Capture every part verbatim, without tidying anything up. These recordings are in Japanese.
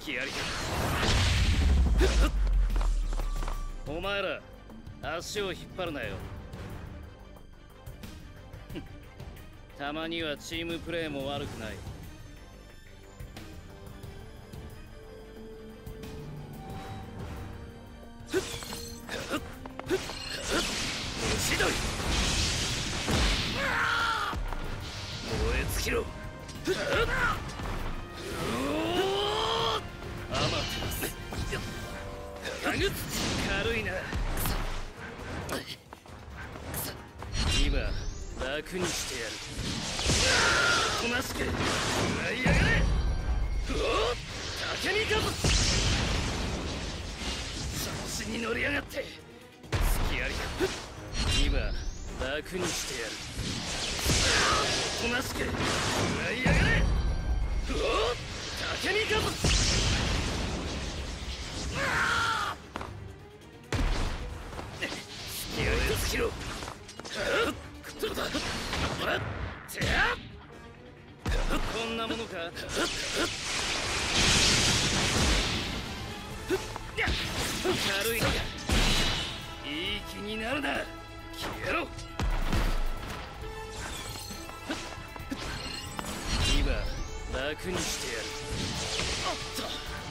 隙ありだ。お前ら足を引っ張るなよ。たまにはチームプレーも悪くない。千鳥、燃え尽きろ。アマテラス、軽いな。今楽にしてやる。おとなしく舞い上がれ。おっ、竹見かぶ調子に乗りやがって。隙ありだ。今楽にしてやる。おとなしく舞い上がれ。おっ、竹見かぶ隙ありだ。つきろ。どうだ。ほら、てやこんなものか。軽いのか。いい気になるな。消えろ。今楽にしてやる。おっと、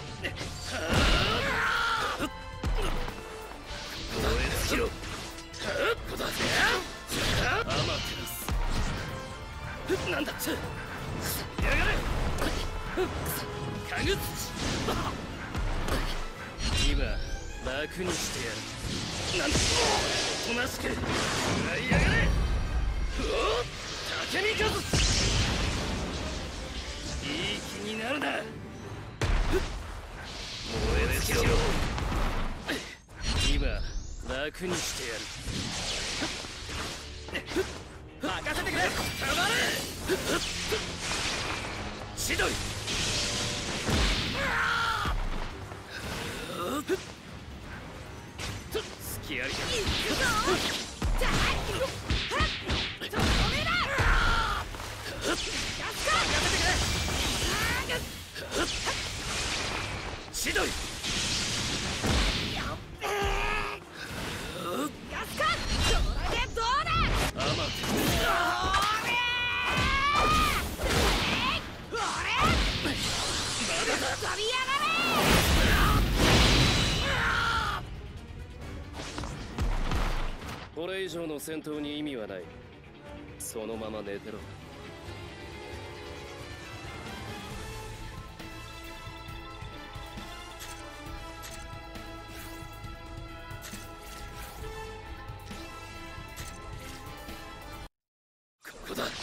燃え尽きろ。こだ。アマテラス、なんだっちゃ。やがれ。かぐつ今楽にしてやる。なんだ、おとなしく舞い上がれ。おっ、竹見かぶいい気になるな。燃え尽きろ。今楽にしてやる。任せてくれ。たまれ。千鳥、隙ありだ。千鳥、これ以上の戦闘に意味はない。そのまま寝てろ。ここだ。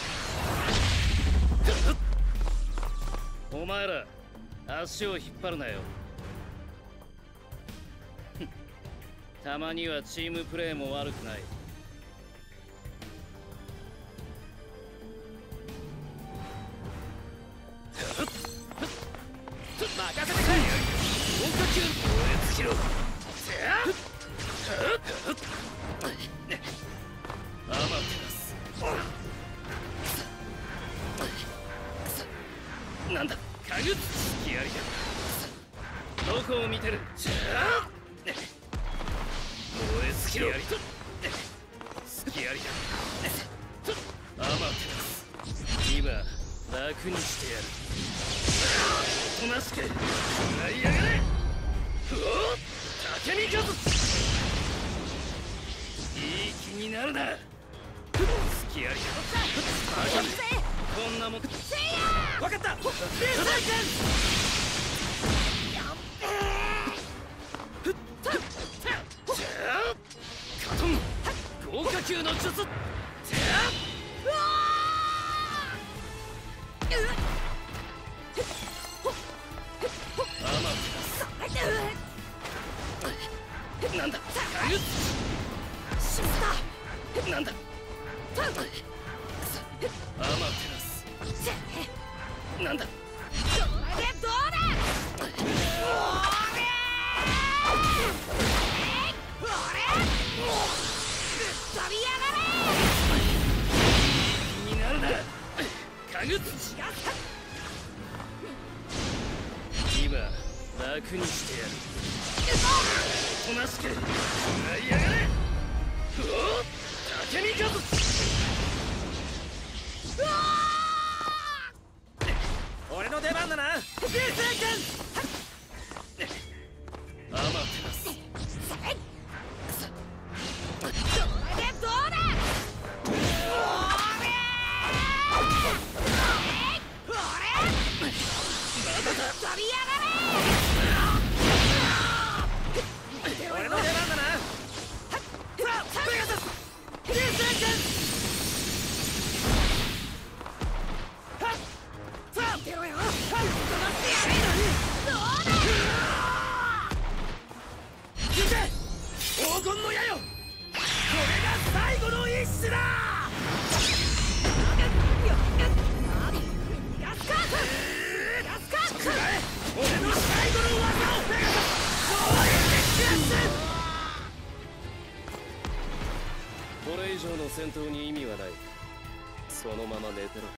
お前ら足を引っ張るなよ。たまにはチームプレーも悪くない。任せてくれ。本格級、燃え尽きろ。アマテラス、なんだ、かぐつ隙ありだ。どこを見てる。燃え尽きろ。隙ありだ。アマテラス、今楽にしてやる。おとなしく舞い上がれ。おっ、竹見かぶいい気になるな。隙ありだ。こんなもん。わかった。カトン豪華級の術。アマテラス、なんだ。かぐしまった。なんだ。アマテラス、なんだ。これでどうだ。飛びやがれ。気になるな。かぐつ。今楽にしてやる。おとなしく食らいやがれ。うおっ竹見数。俺の出番だな。流星拳。アマテラス。どれでどうだ。飛びやがれ。俺の出番だな。ペガサス流星拳。見てろよ。飛ばしてやれ。どうだ。行け黄金の矢よ。これが最後の一矢だ。ガスカーガスカー俺の最後の技をペガサス攻撃決戦。これ以上の戦闘に意味はない。そのまま寝てろ。